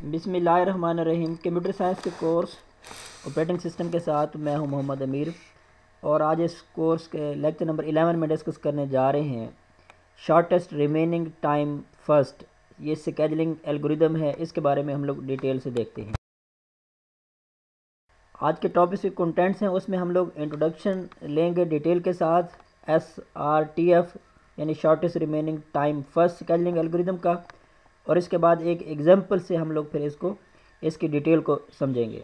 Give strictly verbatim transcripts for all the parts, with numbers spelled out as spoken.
बिस्मिल्लाहिर्रहमानिर्रहीम। Computer science के course operating system के साथ मैं हूं मोहम्मद अमीर और आज इस कोर्स के लेक्चर नंबर इलेवन में डिस्कस करने जा रहे हैं शॉर्टेस्ट रिमेनिंग टाइम फर्स्ट। ये स्केड्यूलिंग एल्गोरिदम है, इसके बारे में हम लोग डिटेल से देखते हैं। आज के टॉपिक के कंटेंट्स हैं, उसमें हम लोग इंट्रोडक्शन लेंगे डिटेल के साथ एस आर टी एफ यानी shortest remaining time first scheduling algorithm का, और इसके बाद एक एग्जांपल से हम लोग फिर इसको इसकी डिटेल को समझेंगे।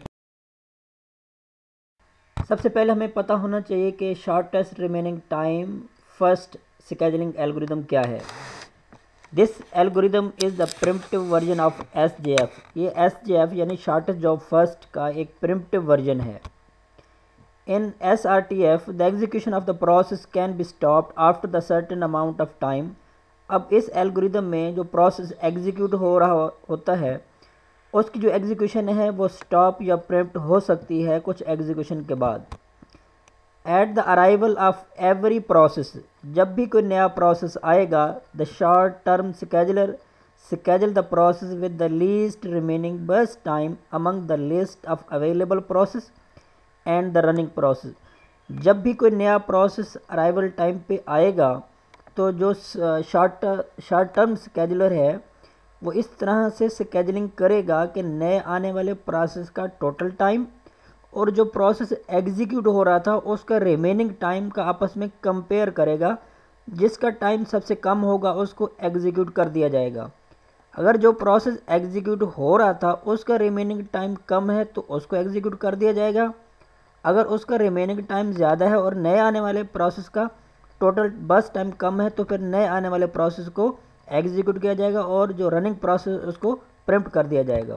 सबसे पहले हमें पता होना चाहिए कि shortest remaining time first scheduling algorithm क्या है। This algorithm is the primitive version of S J F. ये एस जे एफ यानी शॉर्टेस्ट जॉब फर्स्ट का एक प्रिमिटिव वर्जन है। In S R T F the execution of the process can be stopped after the certain amount of time. अब इस algorithm में जो process execute हो रहा होता है उसकी जो एग्जीक्यूशन है वो स्टॉप या प्रिम्प्ट हो सकती है कुछ एग्जीक्यूशन के बाद। At the arrival of every process, जब भी कोई नया प्रोसेस आएगा, the short term scheduler schedule the process with the least remaining burst time among the list of available process and the running process. जब भी कोई नया प्रोसेस अराइवल टाइम पे आएगा तो जो शॉर्ट शॉर्ट टर्म स्केड्यूलर है वो इस तरह से स्केड्यूलिंग करेगा कि नए आने वाले प्रोसेस का टोटल टाइम और जो प्रोसेस एग्जीक्यूट हो रहा था उसका रिमेनिंग टाइम का आपस में कंपेयर करेगा। जिसका टाइम सबसे कम होगा उसको एग्जीक्यूट कर दिया जाएगा। अगर जो प्रोसेस एग्जीक्यूट हो रहा था उसका रिमेनिंग टाइम कम है तो उसको एग्जीक्यूट कर दिया जाएगा। अगर उसका रिमेनिंग टाइम ज़्यादा है और नए आने वाले प्रोसेस का टोटल बस टाइम कम है तो फिर नए आने वाले प्रोसेस को एग्जीक्यूट किया जाएगा और जो रनिंग प्रोसेस उसको प्रिम्प्ट कर दिया जाएगा।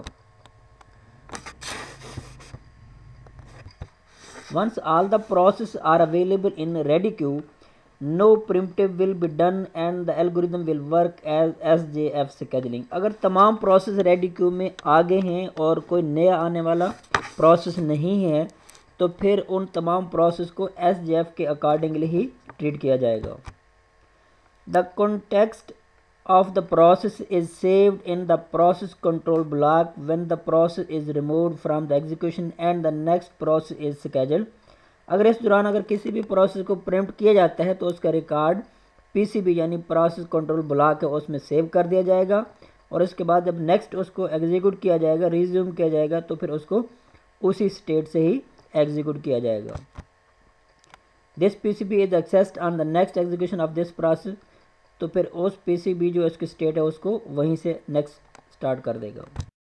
Once all the process are available in ready queue, no preemptive will be done and the algorithm will work as S J F scheduling. अगर तमाम प्रोसेस रेडी क्यू में आ गए हैं और कोई नया आने वाला प्रोसेस नहीं है तो फिर उन तमाम प्रोसेस को एस जे एफ के अकॉर्डिंगली ही ट्रीट किया जाएगा। The context of the process is saved in the process control block when the process is removed from the execution and the next process is scheduled. अगर इस दौरान अगर किसी भी प्रोसेस को प्रिम्प्ट किया जाता है तो उसका रिकॉर्ड पीसीबी यानी प्रोसेस कंट्रोल ब्लॉक है उसमें सेव कर दिया जाएगा और इसके बाद जब नेक्स्ट उसको एग्जीक्यूट किया जाएगा, रिज्यूम किया जाएगा, तो फिर उसको उसी स्टेट से ही एग्जीक्यूट किया जाएगा। This PCB is accessed on the next execution of this process. तो फिर उस पीसीबी जो इसकी स्टेट है उसको वहीं से नेक्स्ट स्टार्ट कर देगा।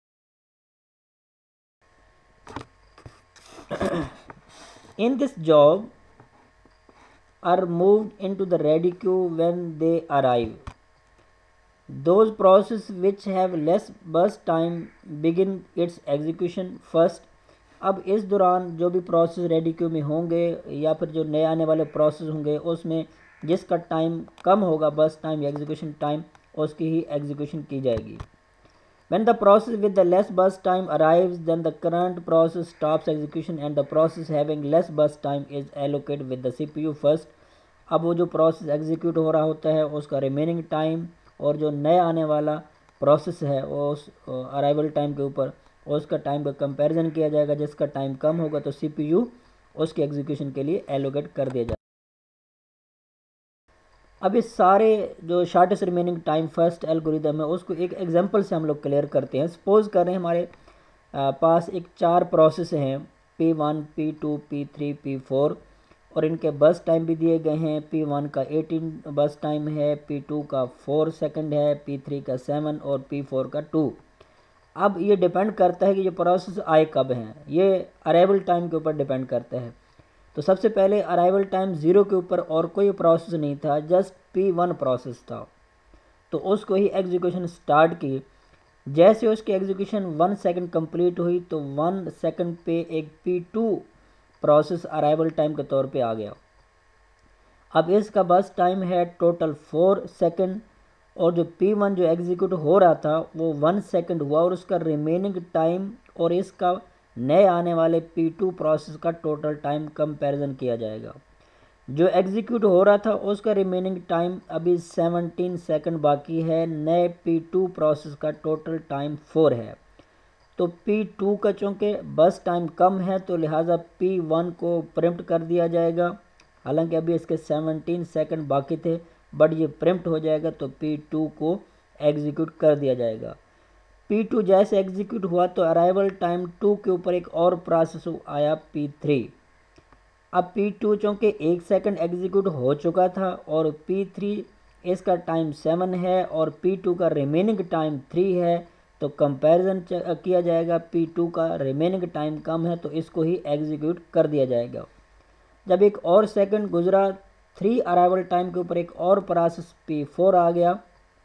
In this job are moved into the ready queue when they arrive. Those process which have less burst time begin its execution first. अब इस दौरान जो भी प्रोसेस रेडी क्यू में होंगे या फिर जो नए आने वाले प्रोसेस होंगे उसमें जिसका टाइम कम होगा बस टाइम या एग्जीक्यूशन टाइम उसकी ही एग्जीक्यूशन की जाएगी। When the process with the less burst time arrives then the current process stops execution and the process having less burst time is allocated with the CPU first. अब वो जो process execute हो रहा होता है उसका रिमेनिंग टाइम और जो नया आने वाला प्रोसेस है उस अराइवल टाइम के ऊपर उसका टाइम का कंपैरिजन किया जाएगा। जिसका टाइम कम होगा तो सीपीयू उसके एग्जीक्यूशन के लिए एलोकेट कर दिया जाएगा। अब इस सारे जो shortest remaining time first algorithm है उसको एक एग्जांपल से हम लोग क्लियर करते हैं। सपोज कर रहे हैं हमारे पास एक चार प्रोसेस हैं P one, P two, P three, P four और इनके बस टाइम भी दिए गए हैं। पी वन का एटीन बस टाइम है, पी टू का फोर सेकंड है, पी थ्री का सेवन और पी फोर का टू। अब ये डिपेंड करता है कि ये प्रोसेस आए कब हैं, ये अराइवल टाइम के ऊपर डिपेंड करता है। तो सबसे पहले अराइवल टाइम ज़ीरो के ऊपर और कोई प्रोसेस नहीं था, जस्ट पी वन प्रोसेस था, तो उसको ही एग्जीक्यूशन स्टार्ट की। जैसे उसकी एग्जीक्यूशन वन सेकंड कंप्लीट हुई तो वन सेकंड पे एक P two process arrival time के तौर पे आ गया। अब इसका बस टाइम है टोटल फोर सेकंड और जो पी वन जो एग्जीक्यूट हो रहा था वो वन सेकंड हुआ और उसका रिमेनिंग टाइम और इसका नए आने वाले पी टू प्रोसेस का टोटल टाइम कंपैरिजन किया जाएगा। जो एग्जीक्यूट हो रहा था उसका रिमेनिंग टाइम अभी सेवनटीन सेकंड बाकी है, नए पी टू प्रोसेस का टोटल टाइम फोर है। तो पी टू का चूँकि बस टाइम कम है तो लिहाजा पी वन को प्रिम्प्ट कर दिया जाएगा, हालांकि अभी इसके सेवनटीन सेकंड बाकी थे, बट ये प्रिम्प्ट हो जाएगा तो पी टू को एग्जीक्यूट कर दिया जाएगा। पी टू जैसे एग्जीक्यूट हुआ तो अराइवल टाइम टू के ऊपर एक और प्रोसेस आया पी थ्री। अब पी टू चूँकि एक सेकंड एग्जीक्यूट हो चुका था और पी थ्री इसका टाइम सेवन है और पी टू का रिमेनिंग टाइम थ्री है, तो कंपैरिजन किया जाएगा, पी टू का रिमेनिंग टाइम कम है तो इसको ही एग्जीक्यूट कर दिया जाएगा। जब एक और सेकंड गुजरा, थ्री अराइवल टाइम के ऊपर एक और प्रोसेस पी फोर आ गया।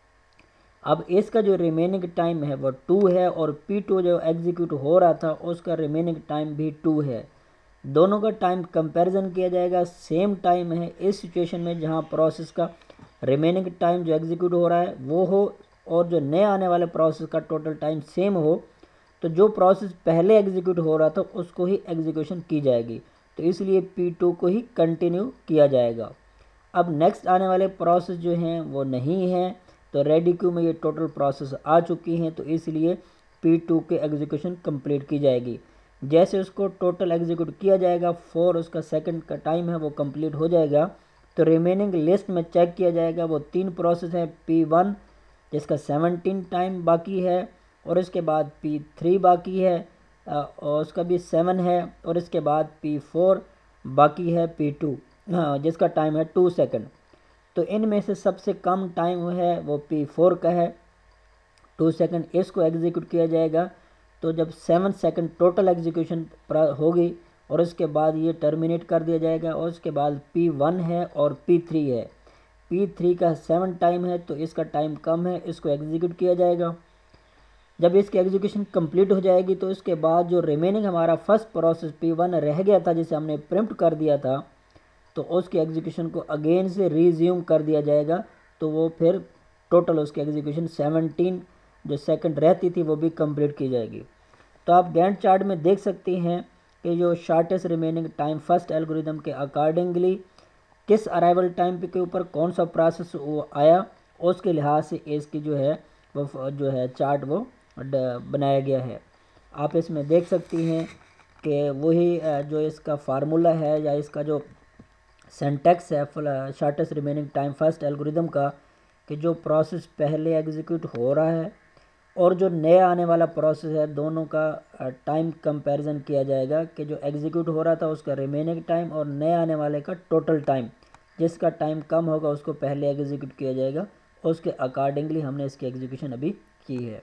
अब इसका जो रिमेनिंग टाइम है वो टू है और पी टू जो एग्जीक्यूट हो रहा था उसका रिमेनिंग टाइम भी टू है। दोनों का टाइम कंपैरिजन किया जाएगा, सेम टाइम है इस सिचुएशन में जहां प्रोसेस का रिमेनिंग टाइम जो एग्जीक्यूट हो रहा है वो हो और जो नए आने वाले प्रोसेस का टोटल टाइम सेम हो, तो जो प्रोसेस पहले एग्जीक्यूट हो रहा था उसको ही एग्जीक्यूशन की जाएगी, तो इसलिए पी टू को ही कंटिन्यू किया जाएगा। अब नेक्स्ट आने वाले प्रोसेस जो हैं वो नहीं हैं, तो रेडी क्यू में ये टोटल प्रोसेस आ चुकी हैं, तो इसलिए पी टू के एग्जीक्यूशन कंप्लीट की जाएगी। जैसे उसको टोटल एग्जीक्यूट किया जाएगा, फोर उसका सेकंड का टाइम है वो कंप्लीट हो जाएगा, तो रिमेनिंग लिस्ट में चेक किया जाएगा। वो तीन प्रोसेस हैं, पी वन जिसका सेवनटीन टाइम बाकी है और इसके बाद पी थ्री बाकी है और उसका भी सेवन है और इसके बाद पी फोर बाकी है, पी टू हाँ जिसका टाइम है टू सेकंड। तो इनमें से सबसे कम टाइम है वो पी फोर का है, टू सेकंड, इसको एग्जीक्यूट किया जाएगा। तो जब सेवन सेकंड टोटल एग्जीक्यूशन होगी और उसके बाद ये टर्मिनेट कर दिया जाएगा और उसके बाद पी वन है और पी थ्री है। पी थ्री का सेवन टाइम है तो इसका टाइम कम है, इसको एग्जीक्यूट किया जाएगा। जब इसकी एग्जीक्यूशन कंप्लीट हो जाएगी तो इसके बाद जो रिमेनिंग हमारा फर्स्ट प्रोसेस पी वन रह गया था जिसे हमने प्रिम्प्ट कर दिया था, तो उसकी एग्जीक्यूशन को अगेन से रिज्यूम कर दिया जाएगा, तो वो फिर टोटल उसकी एग्जीक्यूशन सेवनटीन जो सेकंड रहती थी वो भी कंप्लीट की जाएगी। तो आप गैंट चार्ट में देख सकते हैं कि जो shortest remaining time first algorithm के अकॉर्डिंगली किस अराइवल टाइम के ऊपर कौन सा प्रोसेस वो आया, उसके लिहाज से इसकी जो है वो जो है चार्ट वो बनाया गया है। आप इसमें देख सकती हैं कि वही जो इसका फार्मूला है या इसका जो सिंटैक्स है shortest remaining time first algorithm का, कि जो प्रोसेस पहले एग्जीक्यूट हो रहा है और जो नया आने वाला प्रोसेस है दोनों का टाइम कंपैरिजन किया जाएगा कि जो एग्जीक्यूट हो रहा था उसका रिमेनिंग टाइम और नए आने वाले का टोटल टाइम, जिसका टाइम कम होगा उसको पहले एग्जीक्यूट किया जाएगा। उसके अकॉर्डिंगली हमने इसकी एग्जीक्यूशन अभी की है।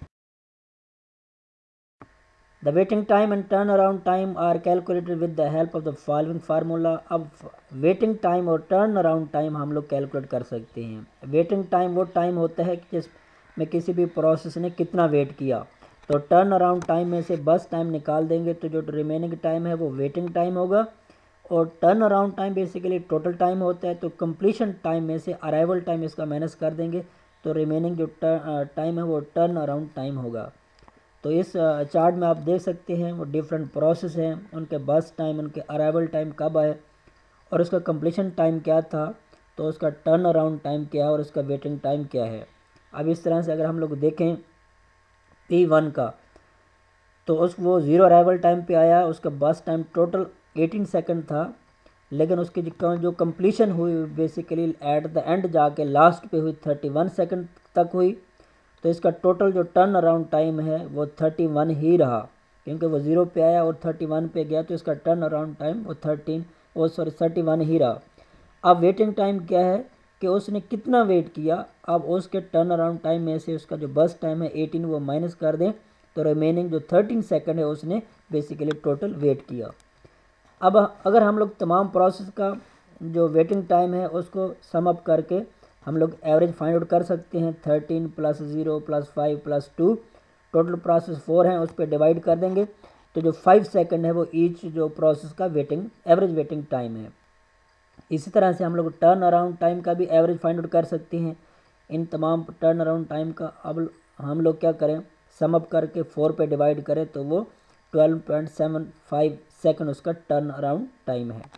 The waiting time and turnaround time are calculated with the help of the following formula। अब waiting time और turnaround time हम लोग कैलकुलेट कर सकते हैं। waiting time वो टाइम होता है कि जिसमें किसी भी प्रोसेस ने कितना वेट किया, तो टर्न अराउंड टाइम में से बस टाइम निकाल देंगे तो जो रिमेनिंग टाइम है वो वेटिंग टाइम होगा और turnaround time basically total time होता है, तो कंप्लीशन टाइम में से अराइवल टाइम इसका माइनस कर देंगे तो रिमेनिंग जो टाइम है वो टर्न अराउंड टाइम होगा। तो इस चार्ट में आप देख सकते हैं वो डिफरेंट प्रोसेस हैं, उनके बस टाइम, उनके अराइवल टाइम कब आए और उसका कंप्लीशन टाइम क्या था, तो उसका टर्न अराउंड टाइम क्या है और उसका वेटिंग टाइम क्या है। अब इस तरह से अगर हम लोग देखें पी वन का, तो उस वो ज़ीरो अराइवल टाइम पे आया, उसका बस टाइम टोटल एटीन सेकंड था, लेकिन उसकी जो कंप्लीशन हुई बेसिकली एट द एंड जाके लास्ट पे हुई थर्टी वन सेकंड तक हुई, तो इसका टोटल जो टर्न अराउंड टाइम है वो थर्टी वन ही रहा, क्योंकि वो ज़ीरो पे आया और थर्टी वन पे गया तो इसका टर्न अराउंड टाइम वो थर्टीन वो सॉरी थर्टी वन ही रहा। अब वेटिंग टाइम क्या है कि उसने कितना वेट किया, अब उसके टर्न अराउंड टाइम में से उसका जो बस टाइम है एटीन वो माइनस कर दें तो रिमेनिंग जो थर्टीन सेकंड है उसने बेसिकली टोटल वेट किया। अब अगर हम लोग तमाम प्रोसेस का जो वेटिंग टाइम है उसको सम अप करके हम लोग एवरेज फाइंड आउट कर सकते हैं, thirteen plus zero plus five plus two, total process four हैं, उस पर डिवाइड कर देंगे तो जो फाइव सेकंड है वो ईच जो प्रोसेस का वेटिंग एवरेज वेटिंग टाइम है। इसी तरह से हम लोग टर्न अराउंड टाइम का भी एवरेज फाइंड आउट कर सकते हैं। इन तमाम टर्न अराउंड टाइम का अब हम लोग क्या करें, सम अप करके फोर पे डिवाइड करें तो वो twelve point seven five second उसका टर्न अराउंड टाइम है।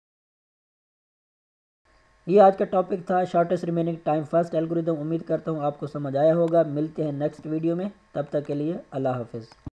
ये आज का टॉपिक था shortest remaining time first algorithm. उम्मीद करता हूँ आपको समझ आया होगा। मिलते हैं नेक्स्ट वीडियो में, तब तक के लिए अल्लाह हाफिज़।